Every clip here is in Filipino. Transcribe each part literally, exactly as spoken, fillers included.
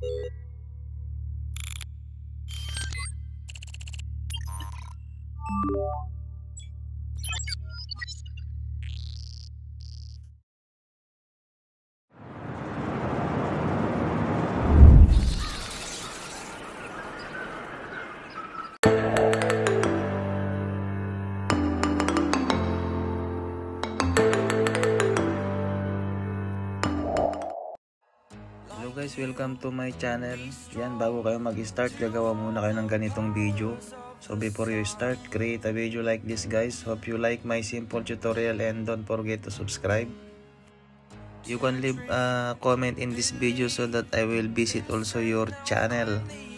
Hello guys, welcome to my channel. Yan, bago kayo mag-start, gagawa muna kayo ng ganitong video. So before you start, create a video like this guys. Hope you like my simple tutorial and don't forget to subscribe. You can leave a comment in this video so that I will visit also your channel.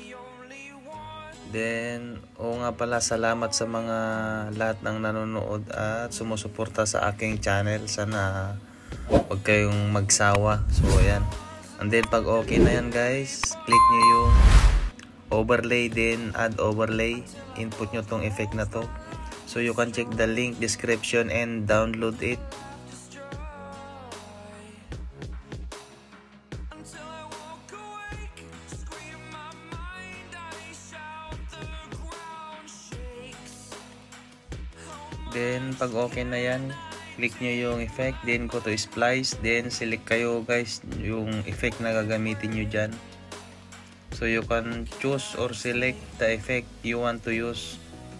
Then, o nga pala, salamat sa mga lahat ng nanonood at sumusuporta sa aking channel. Sana huwag kayong magsawa. So ayan. And then pag okay na yan guys, click nyo yung overlay, then add overlay. Input nyo tong effect na to. So you can check the link description and download it. Then pag okay na yan, click nyo yung effect, then go to splice, then select kayo guys yung effect na gagamitin nyo dyan. So you can choose or select the effect you want to use.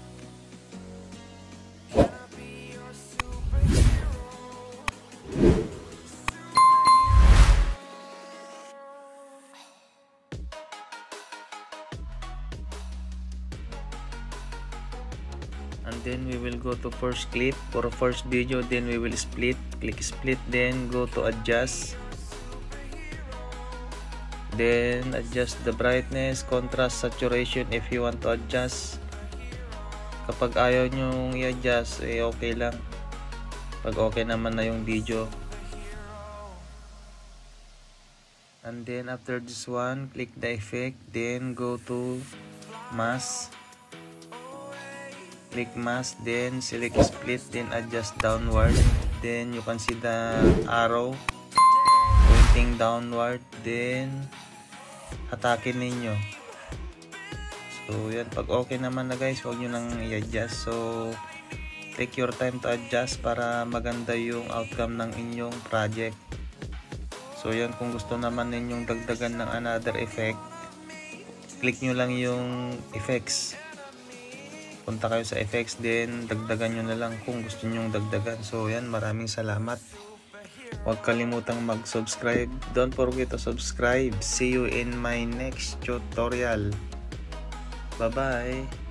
And then we will go to first clip or first video, then we will split, click split, then go to adjust, then adjust the brightness, contrast, saturation if you want to adjust. Kapag ayaw nyo i-adjust, eh okay lang. Pag okay naman na yung video. And then after this one, click the effect, then go to mask. Click mask, then select split, then adjust downward. Then you can see the arrow pointing downward, then hatakin ninyo. So yan, pag okay naman na guys, huwag nyo nang i-adjust. So take your time to adjust para maganda yung outcome ng inyong project. So yan, kung gusto naman ninyong dagdagan ng another effect, click nyo lang yung effects. Punta kayo sa effects, then dagdagan nyo na lang kung gusto nyo dagdagan. So yan, maraming salamat. Huwag kalimutang mag-subscribe. Don't forget to subscribe. See you in my next tutorial. Bye bye.